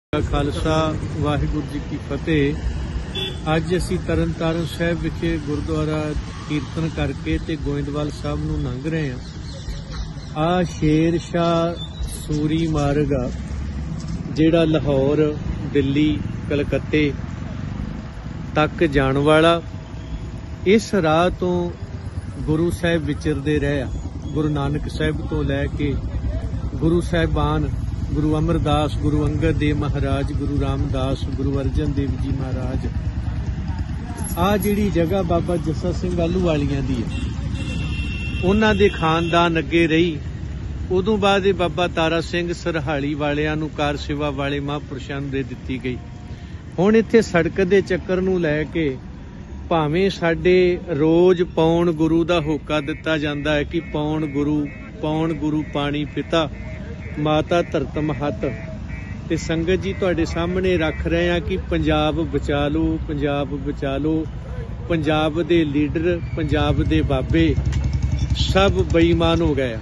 खालसा वाहिगुरू जी की फतेह। अज असी तरनतारण साहब विखे गुरुद्वारा कीर्तन करके ते गोइंदवाल साहब नूं लंघ रहे हैं। आ शेर शाह सूरी मार्ग आ जिहड़ा लाहौर, दिल्ली, कलकत्ते तक जाण वाला। इस राह तो गुरु साहब विचरदे रहे आ। गुरु नानक साहब तो लैके गुरु साहिबान गुरु अमरदास, गुरु अंगद देव महाराज, गुरु रामदास, गुरु अर्जन देव जी महाराज। आ जिहड़ी जगह बाबा जस्सा सिंह आलूवालियां दी है, उन्हां दे खानदान अगे रही। उदों बाद बाबा तारा सिंह सरहाली वालियां नूं कार सेवा वाले महापुरुषां नूं दे दित्ती गई। हुण इत्थे सड़क दे चक्कर नूं लै के भावें साडे रोज पौण गुरु दा होका दिता जांदा है कि पौण गुरु पानी पिता माता धरत महत। ते संगत जी तुहाडे सामने रख रहे हैं कि पंजाब बचा लो, पंजाब बचा लो। पंजाब दे लीडर, पंजाब दे बाबे सब बेईमान हो गए।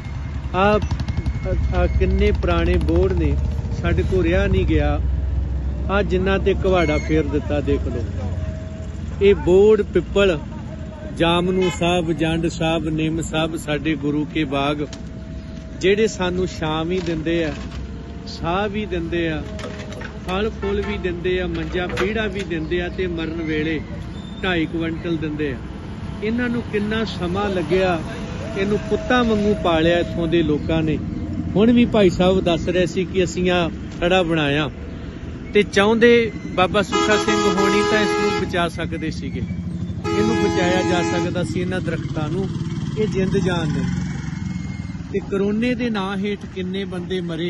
आ किन्ने पुराने बोर्ड ने साडे को रिहा नहीं गया। आ जिन्हां ते कवाड़ा फेर दिता देख लो। ये बोर्ड पिपल, जामनू साहब, जंड साहब, निम साहब साडे गुरु के बाग ਜਿਹੜੇ ਸਾਨੂੰ ਛਾਂ ਵੀ ਦਿੰਦੇ ਆ, ਸਾਹ ਵੀ ਦਿੰਦੇ ਆ, ਫਲ ਫੁੱਲ ਵੀ ਦਿੰਦੇ ਆ, ਮੰਜਾ ਪੀੜਾ ਵੀ ਦਿੰਦੇ ਆ ਤੇ ਮਰਨ ਵੇਲੇ 2.5 ਕੁਇੰਟਲ ਦਿੰਦੇ ਆ। ਇਹਨਾਂ ਨੂੰ ਕਿੰਨਾ ਸਮਾਂ ਲੱਗਿਆ, ਇਹਨੂੰ ਪੁੱਤਾਂ ਵਾਂਗੂ ਪਾਲਿਆ ਇੱਥੋਂ ਦੇ ਲੋਕਾਂ ਨੇ। ਹੁਣ ਵੀ ਭਾਈ ਸਾਹਿਬ ਦੱਸ ਰਹੇ ਸੀ ਕਿ ਅਸੀਂ ਆ ਖੜਾ ਬਣਾਇਆ ਤੇ ਚਾਹੁੰਦੇ ਬਾਬਾ ਸੁੱਖਾ ਸਿੰਘ ਹੋਣੀ ਤਾਂ ਇਸ ਨੂੰ ਬਚਾ ਸਕਦੇ ਸੀਗੇ। ਇਹਨੂੰ ਬਚਾਇਆ ਜਾ ਸਕਦਾ ਸੀ ਇਹਨਾਂ ਦਰਖਤਾਂ ਨੂੰ। ਇਹ ਜਿੰਦ ਜਾਨ ਨੇ। ਤੇ ਕਰੋਨੇ ਦੇ ਨਾਂ ਹੇਠ ਕਿੰਨੇ ਬੰਦੇ ਮਰੇ।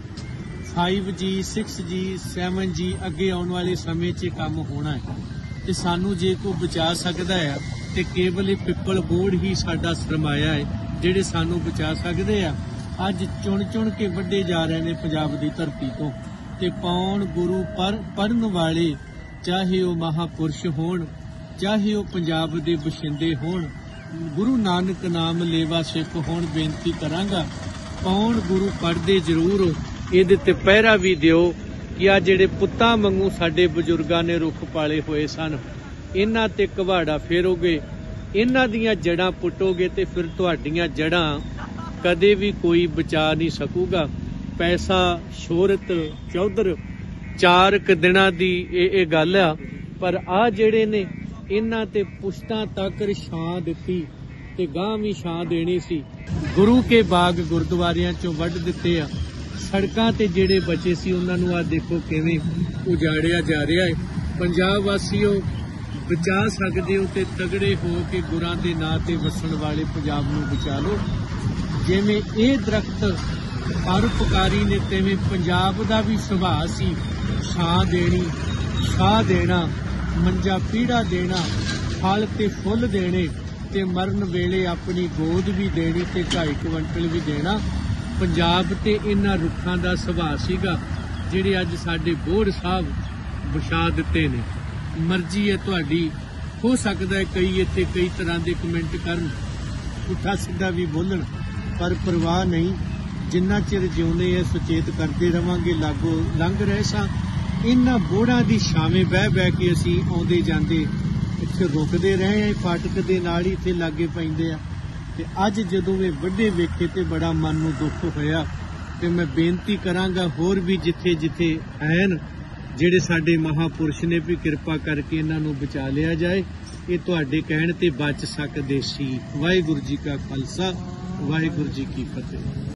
5G 6G 7G ਅੱਗੇ ਆਉਣ ਵਾਲੇ ਸਮੇਂ 'ਚ ਕੰਮ ਹੋਣਾ ਹੈ ਤੇ ਸਾਨੂੰ ਜੇ ਕੋਈ ਬਚਾ ਸਕਦਾ ਹੈ ਤੇ ਕੇਵਲ ਇਹ ਪਿੱਪਲ ਬੋਰਡ ਹੀ ਸਾਡਾ ਸਰਮਾਇਆ ਹੈ ਜਿਹੜੇ ਸਾਨੂੰ ਬਚਾ ਸਕਦੇ ਆ। ਅੱਜ ਚੁਣ ਕੇ ਵੱਢੇ ਜਾ ਰਹੇ ਨੇ ਪੰਜਾਬ ਦੀ ਧਰਤੀ ਤੋਂ। ਤੇ ਪੌਣ ਗੁਰੂ ਪੜਨ ਵਾਲੇ, ਚਾਹੇ ਉਹ ਮਹਾਪੁਰਸ਼ ਹੋਣ, ਚਾਹੇ ਉਹ ਪੰਜਾਬ ਦੇ ਬਸ਼ਿੰਦੇ ਹੋਣ, गुरु नानक नाम लेवा सिख होण, बेनती करांगा पौण गुरु पढ़दे जरूर हो। इहदे ते पहरा भी दिओ कि आ जिहड़े पुत्तां वांगू साडे बजुर्गां ने रुख पाले होए सन, इन्हां ते कवाड़ा फेरोगे, इन्हां दीयां जड़ां पुटोगे ते फिर तुहाडीआं जड़ां कदे भी कोई बचा नहीं सकूगा। पैसा, शोहरत, चौधर 4 दिनां दी ये गल आ, पर आ जिहड़े ने इन्हां ते पुश्तां तक छां दित्ती ते गां भी छां देनी सी। गुरु के बाग गुरुद्वारियां चों वड्ढ दित्ते आ। सड़कां ते जिहड़े बचे सी उन्हां नूं आ देखो किवें उजाड़िया जा रिहा है। पंजाब वासियों बचा सकदे हो ते तगड़े हो के गुरां दे नां ते वसण वाले पंजाब नूं बचा लो। जिवें इह दरख्त परोपकारी ने तिवें पंजाब दा भी सुभाਅ सी, छां देनी, छां देना, मंजा पीड़ा देना, फल ते फुल देने ते मरण वेले अपनी गोद भी देनी ते 2.5 कुइंटल भी देना। पंजाब ते इन्हां रुखां दा सुभाਅ सीगा जिहड़े अज साडे बोर्ड साहब विछा दित्ते ने। मर्जी है तुहाडी। हो सकदा है कई इत्थे कई तरह दे कमेंट करन, पुट्ठा सीधा भी बोलन, पर परवाह नहीं। जिन्ना चिर जिउंदे है सुचेत करते रवांगे। लागो लंघ रहे सां इन्हां बोर्डां दी छावें बह के असीं आउंदे जांदे इत्थे रुकदे रहे हैं। फाटक दे नाल ही इत्थे लागे पैंदे आ ते अज जदों वे वड्डे वेखे ते बड़ा मन नूं दुख होया। ते मैं बेनती करांगा होर भी जिथे जिथे हैन जिहड़े साडे महापुरुष ने भी किरपा करके इन्हां नूं बचा लिया जाए। ये तुहाडे कहण ते बच सकदे सी। वाहिगुरू जी का खालसा, वाहिगुरू जी की फतेह।